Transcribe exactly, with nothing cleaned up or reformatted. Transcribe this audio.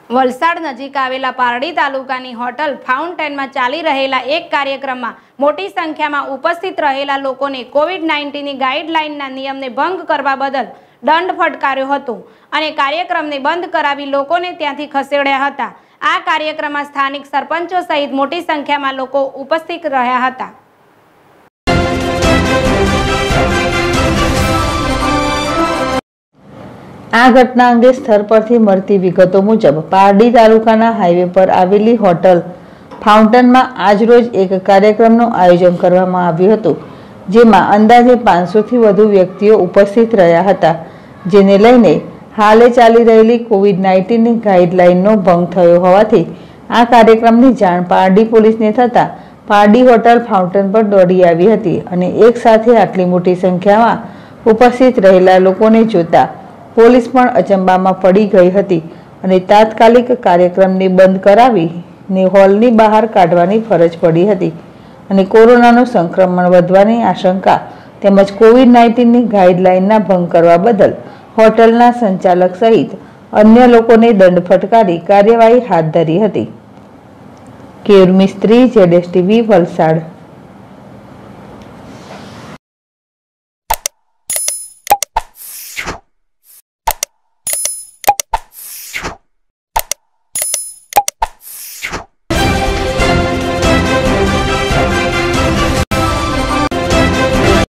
વલસાડ નજીક આવેલા પારડી તાલુકાની હોટલ ફાઉન્ટેનમાં ચાલી રહેલા એક કાર્યક્રમમાં મોટી સંખ્યામાં ઉપસ્થિત રહેલા લોકોને કોવિડ નાઇન્ટીનની ગાઈડલાઇનના નિયમને ભંગ કરવા બદલ દંડ ફટકાર્યો હતો અને કાર્યક્રમને બંધ કરાવી લોકોને ત્યાંથી ખસેડ્યા હતા। આ કાર્યક્રમમાં સ્થાનિક સરપંચો સહિત મોટી સંખ્યામાં લોકો ઉપસ્થિત રહ્યા હતા। આ ઘટના અંગે સ્થળ પરથી મળતી વિગતો મુજબ પારડી તાલુકાના હાઈવે પર આવેલી હોટલ ફાઉન્ટનમાં આજરોજ એક કાર્યક્રમનું આયોજન કરવામાં આવ્યું હતું, જેમાં અંદાજે પાંચસો થી વધુ વ્યક્તિઓ ઉપસ્થિત રહ્યા હતા, જેને લઈને હાલે ચાલી રહેલી કોવિડ નાઇન્ટીનની ગાઈડલાઇનનો ભંગ થયો હોવાથી આ કાર્યક્રમની જાણ પારડી પોલીસને થતાં પારડી હોટલ ફાઉન્ટન પર દોડી આવી હતી અને એક સાથે આટલી મોટી સંખ્યામાં ઉપસ્થિત રહેલા લોકોને જોતા પોલીસ પણ અચંબામાં પડી ગઈ હતી અને તાત્કાલિક કાર્યક્રમને બંધ કરાવીને હોલની બહાર કાઢવાની ફરજ પડી હતી અને કોરોનાનું સંક્રમણ વધવાની આશંકા તેમજ કોવિડ નાઇન્ટીનની ગાઈડલાઇનના ભંગ કરવા બદલ હોટલના સંચાલક સહિત અન્ય લોકોને દંડ ફટકારી કાર્યવાહી હાથ ધરી હતી। કેયુર મિસ્ત્રી, જેડેશ ટીવી, વલસાડ।